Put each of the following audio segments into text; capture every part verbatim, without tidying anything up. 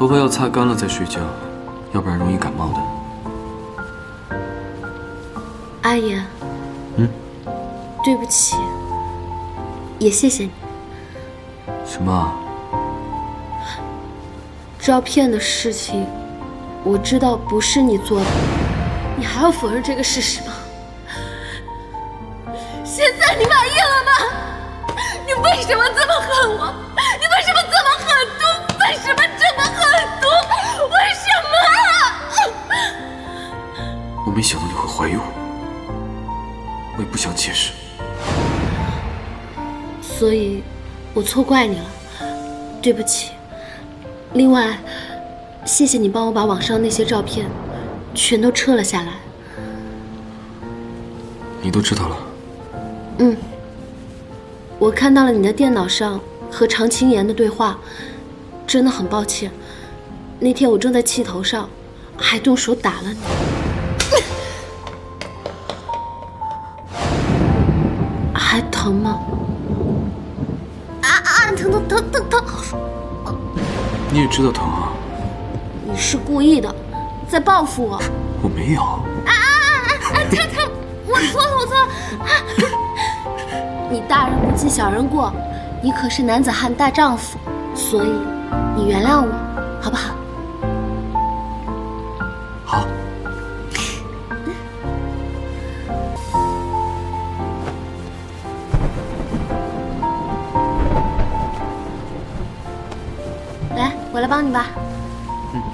头发要擦干了再睡觉，要不然容易感冒的。 阿言， 嗯， 对不起，也谢谢你。 什么啊？ 照片的事情，我知道不是你做的，你还要否认这个事实吗？现在你满意了吗？你为什么这么恨我？你为什么这么狠毒？为什么这么狠毒？为什么？ 我没想到你会怀疑我，我也不想解释。 所以，我错怪你了，对不起。另外，谢谢你帮我把网上那些照片全都撤了下来。 你都知道了？ 嗯，我看到了你的电脑上和常青岩的对话，真的很抱歉。那天我正在气头上，还动手打了你。还疼吗？啊啊！疼疼疼疼疼！ 你也知道疼啊？ 你是故意的，在报复我。 我没有。 啊啊啊啊！疼疼！我错了，我错了。啊、你大人不计小人过，你可是男子汉大丈夫，所以你原谅我，好不好？ 好。 来，我来帮你吧。 嗯。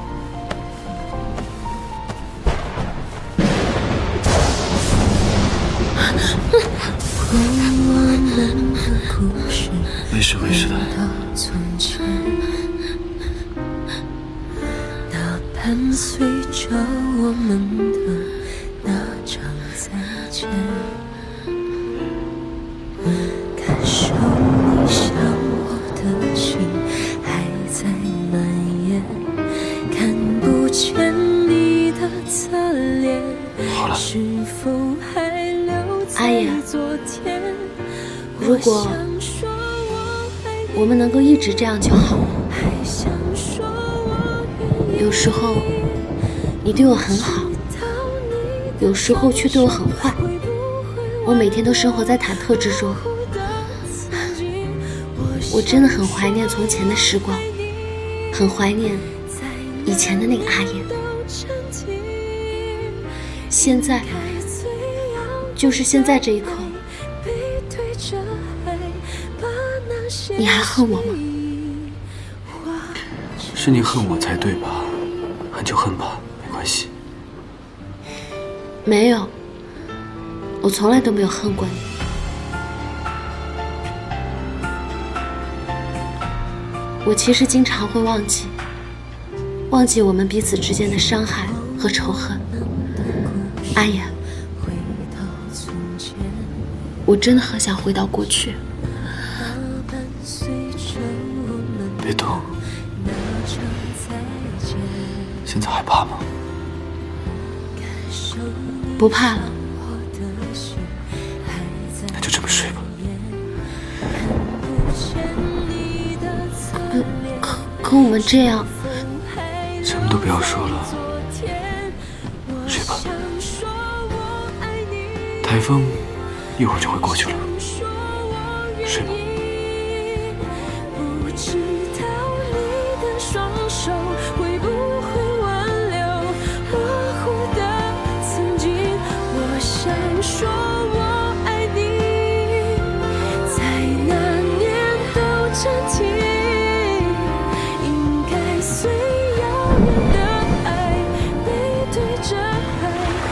没事没事的。 那伴随着我们的那场再见，感受你向我的情还在蔓延，看不见你的侧脸，是否还留在昨天？ 如果我们能够一直这样就好了。有时候你对我很好，有时候却对我很坏，我每天都生活在忐忑之中。我真的很怀念从前的时光，很怀念以前的那个阿言。现在，就是现在这一刻，你还恨我吗？ 是你恨我才对吧？恨就恨吧，没关系。 没有，我从来都没有恨过你。我其实经常会忘记，忘记我们彼此之间的伤害和仇恨。阿言，我真的很想回到过去。 别动。现在害怕吗？ 不怕了。 那就这么睡吧。 可可可我们这样， 什么都不要说了，睡吧。台风一会儿就会过去了。